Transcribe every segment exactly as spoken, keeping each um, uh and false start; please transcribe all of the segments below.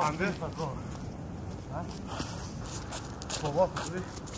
grande. Prova così.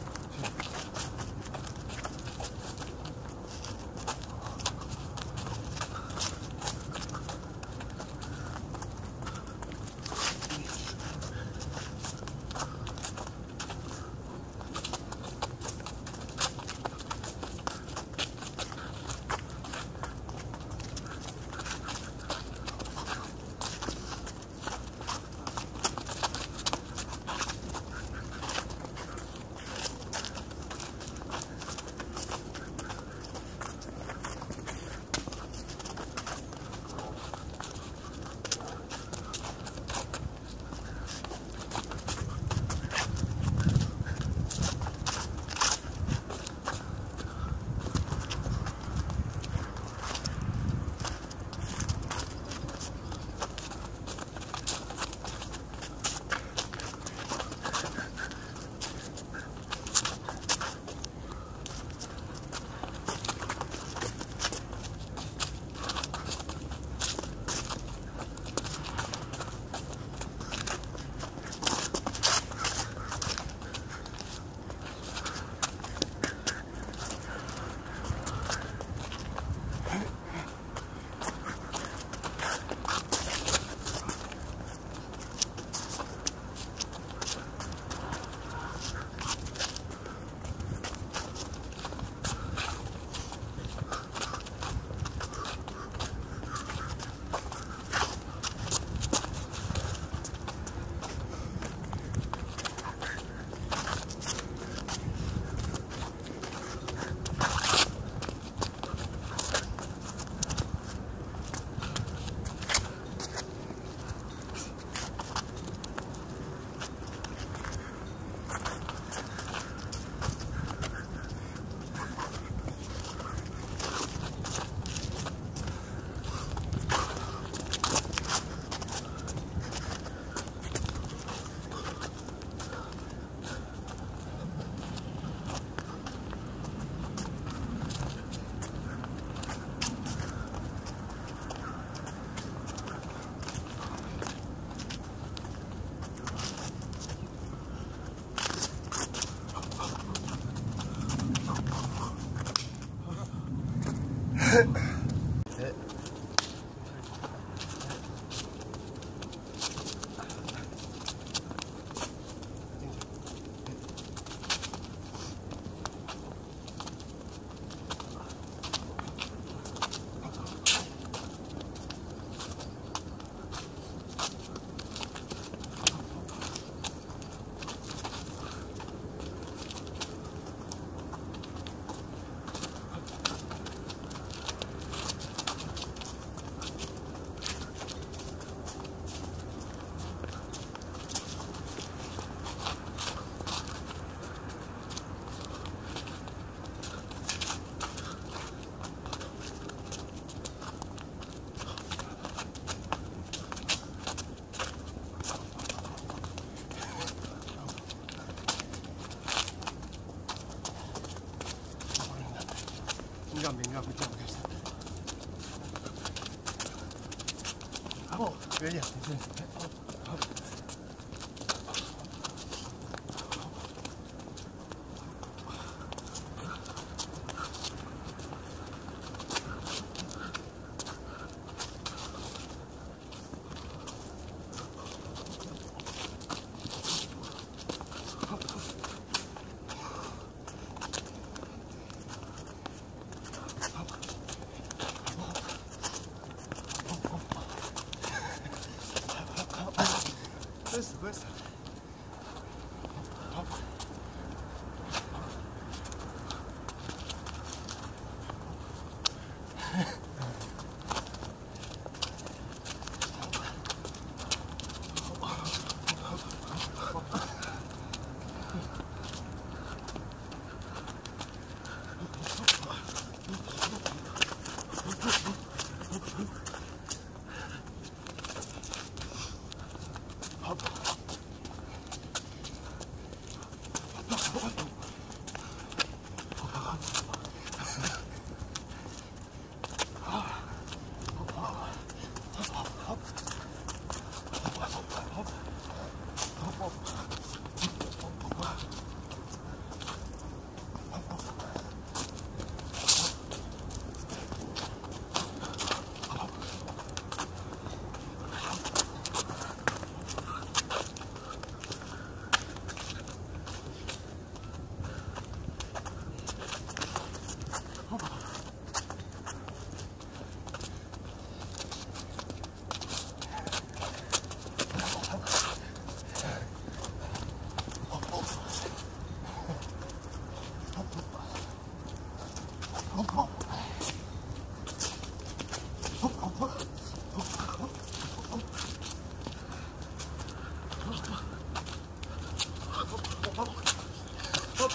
In gambe, in gambe, in gambe. Oh, vediamo, sì. Questo, questo. Hop.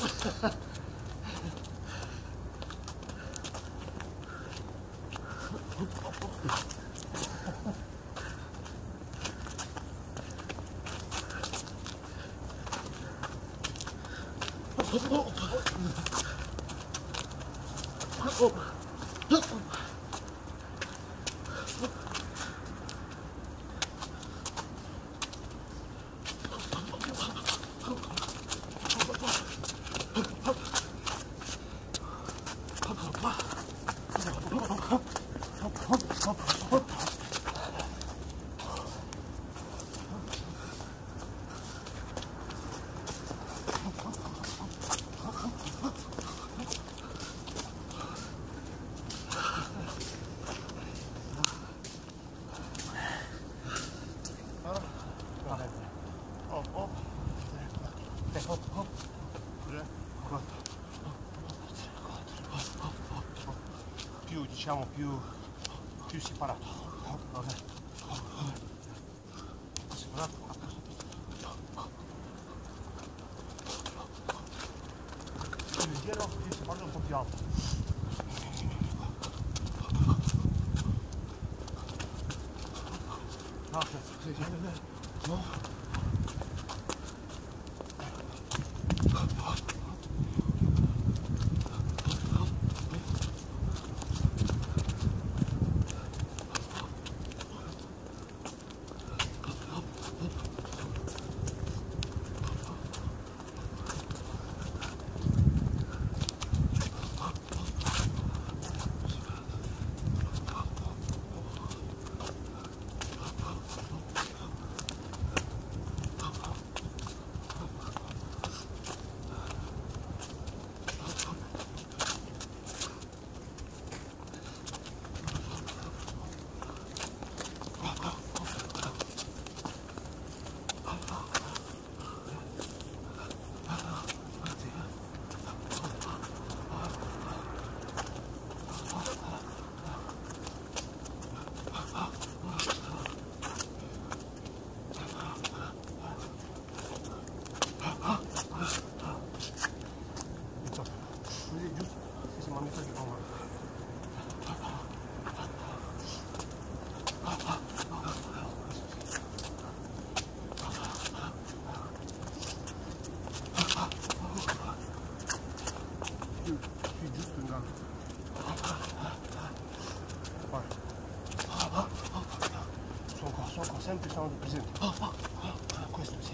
Più, diciamo, più, più separato. Ok. Separato. Più leggero, più separato, un po' più alto. Ok, sì, sì. No. Sempre sono presenti. Questo sì.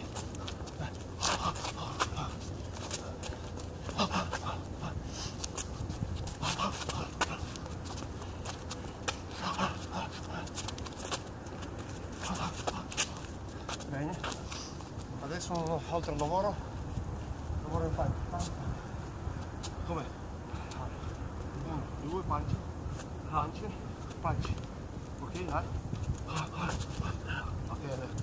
Bene. Adesso un altro lavoro. Lavoro in panci. Come? Uno, due, panci. Panci. Panci. Ok, dai. Ok, adesso.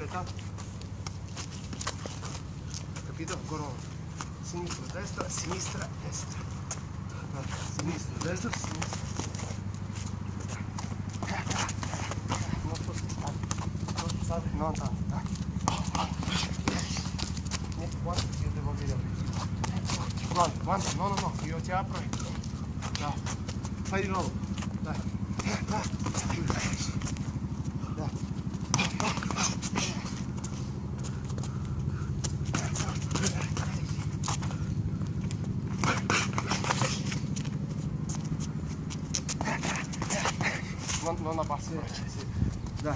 aspetta. Capito? Ancora uno. Sinistra, destra, sinistra, destra. Sinistra, destra, sinistra. Non spostare. Non spostare. Non tanto, dai. Niente, guarda che io devo vedere. Guarda, guarda, no, no, no, io ti apro. Dai. Fai di nuovo. Dai. Dai. Dai. Non, non abbassi, sì, sì. Dai.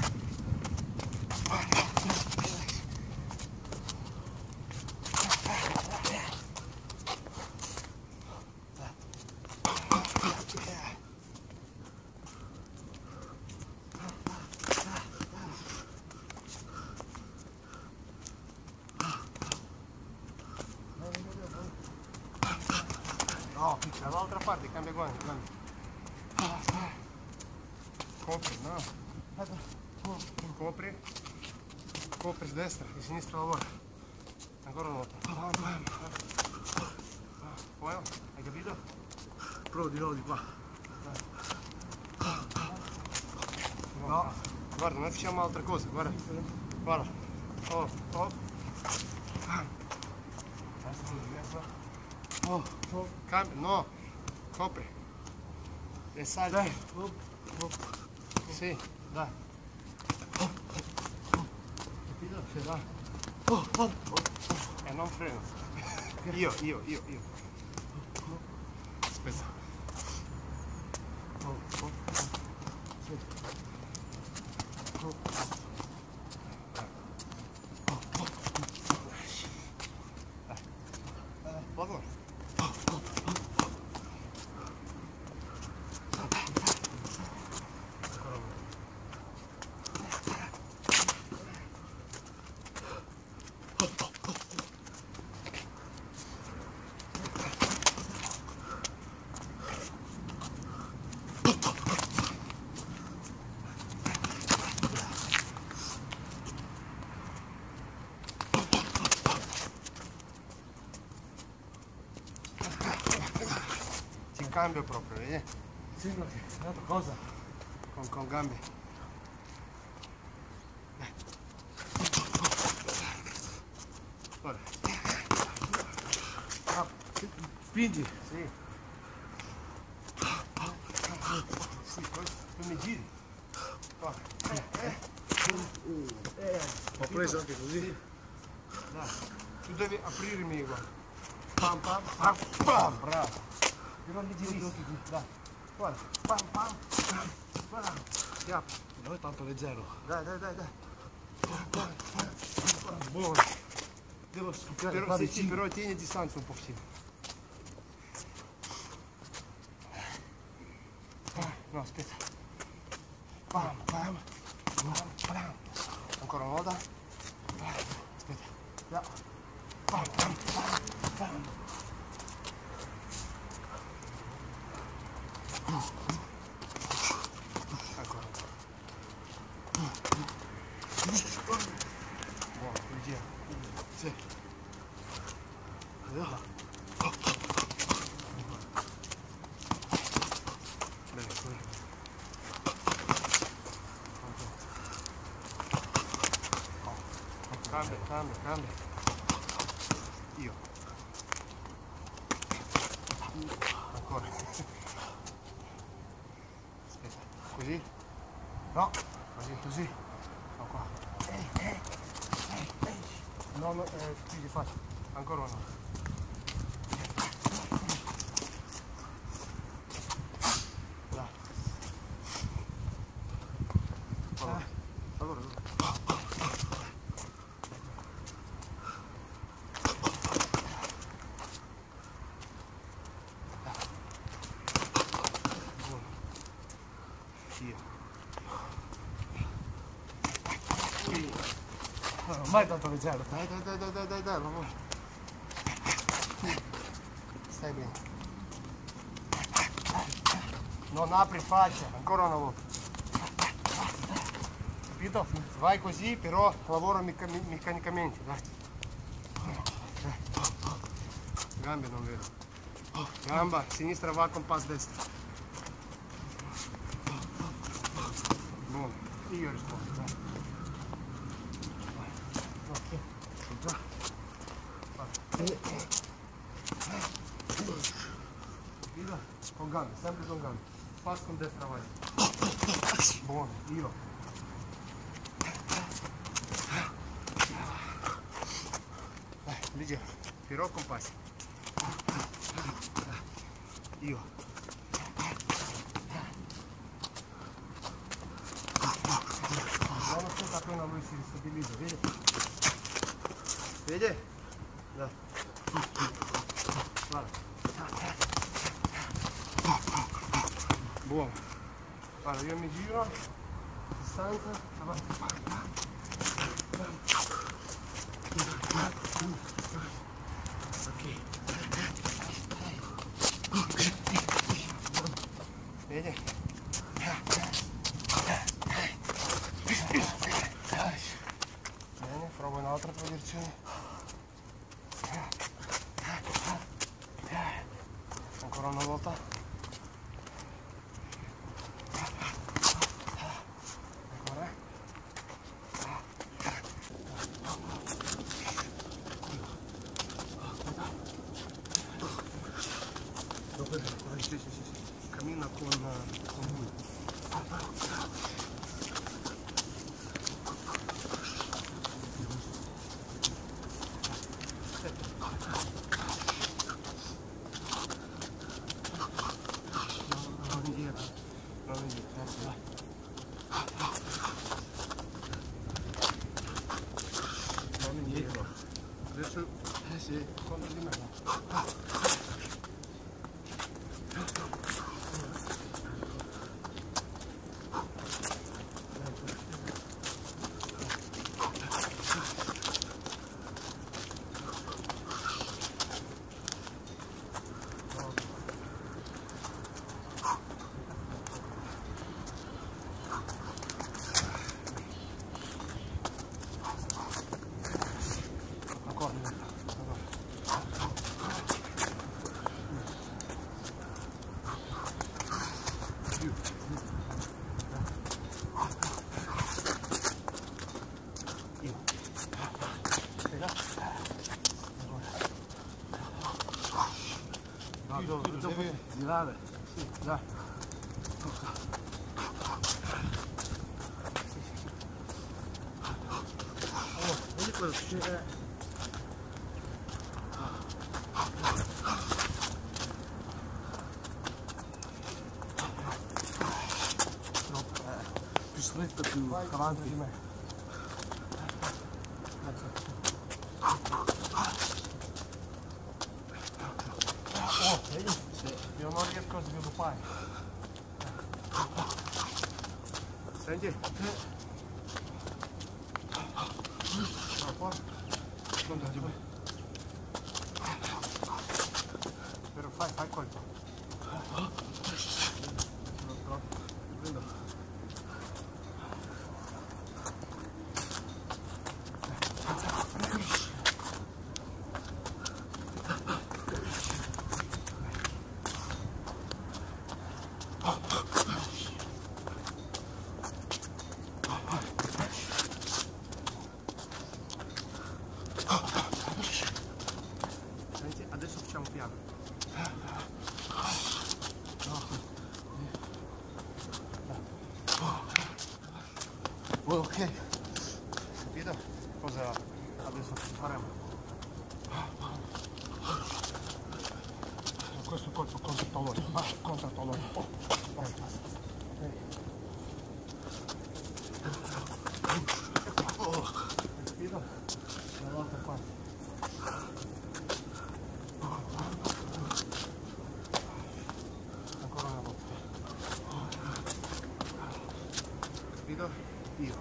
No, dall'altra parte cambia guanti, guanti. Copri, no. Copri. Copri a destra e a sinistra lavora. Ancora una volta. Poi, hai capito? Provo di nuovo di qua. No, guarda, noi facciamo altre cose, guarda. Guarda. Oh, oh. Oh, oh. Cambia, no. Copri. E sali. Dai. Oh, oh. Sì, dai. Oh, oh. Capito? Sì, dai. Oh, oh, oh. E non freno. Io, io, io, io. Aspetta. Oh, oh, oh. Sì. Oh. Oh, oh. Dai. Dai. Lavora. Cambio proprio, vedi? Sembra che è un'altra cosa. Con, con gambe. Guarda. Ah, spingi. Sì. Sì, poi, poi mi giri. Guarda. Eh, eh. Eh. Ho preso anche così. Sì. Dai. Tu devi aprirmi, guarda. Pam pam pam pam. Bravo. Io non mi giri. Dai. Guarda. Pam pam pam pam. Ti apri. Non è tanto leggero. Dai, dai, dai, dai. Buono. Devo Scoppiare però, qua sì, sì, vicino. però tieni distanza un pochino. No, aspetta. Pam, pam, pam, pam. Ancora una volta. Aspetta. No. Pam, pam, pam, pam. Ancora. Buono, gira. Sì. Vediamo. Bene, così. Cambia, cambia, cambia. Io. Ancora. Aspetta, così? No, così, così. No, qua. No, no, eh, qui ti faccio. Ancora uno. Dai. Allora, allora, allora. Io. Non è mai tanto leggero. Dai, dai, dai, dai, dai, dai, dai, lavora. Stai bene. Non apri faccia, ancora una volta. Capito? Vai così, però lavoro mecca meccanicamente, dai. Gambe non vedo. Gamba sinistra va con passo destro. Buono, io rispondo, dai. Ok, già. Capito? Con gambe, sempre con gambe. Passo con destra vai. Buono, io. Dai, leggero, però con passi. Io. Buono aspetta appena lui si stabilizza, vedi? Vedi? Dai. Guarda. Buono. Guarda, io mi giro, sessanta, avanti. Ok. Vedi? Bene, provo un'altra posizione. Ancora una volta. Sì, sì, sì, sì. Cammina con, con lui. Non indietro, non indietro, adesso vai. Non indietro. Adesso, eh sì, contro di me. Tiro, devi girare. Sì, dai. Oh, vedi cosa succede? No, eh, più stretto, più vai avanti di me. Oh, vedi? Sì. Io non riesco a sviluppare. Senti? Sì. Conta di me. Però fai, fai colpo. Prendo. Senti, adesso facciamo piano. Oh, ok. Capito? Cosa adesso faremo? Questo colpo contro il tallone. Ah, contro il tallone. Oh, vai, basta. Oh, capito? Una volta qua. Ancora una volta. Capito? Io.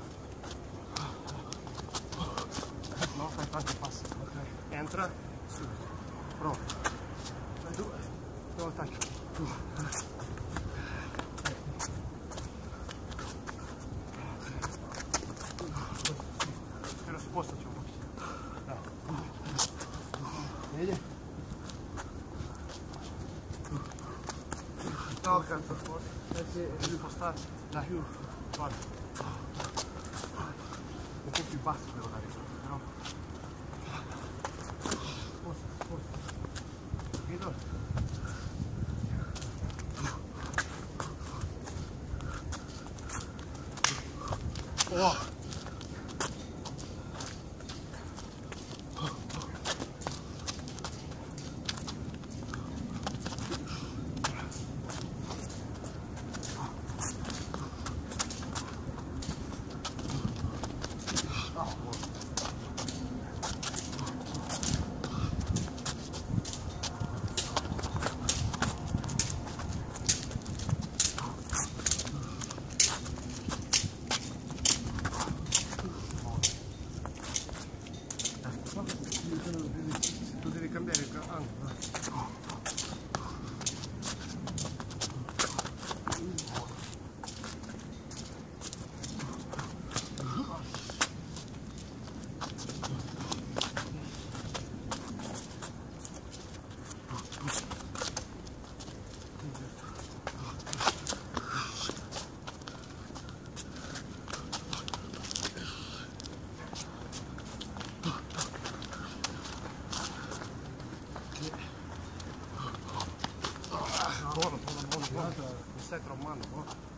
No, fai tanti passi. Ok. Entra, subito. Prova. Due. Due attacchi. cazzo. Eh sì, è più spostare. Dai, più. Guarda. Un po' più basso devo dare, però. Sposta, sposta. Capito? Oh! Tu devi cambiare il angolo. Buono, buono, buono, buono. Mi stai traumando, buono.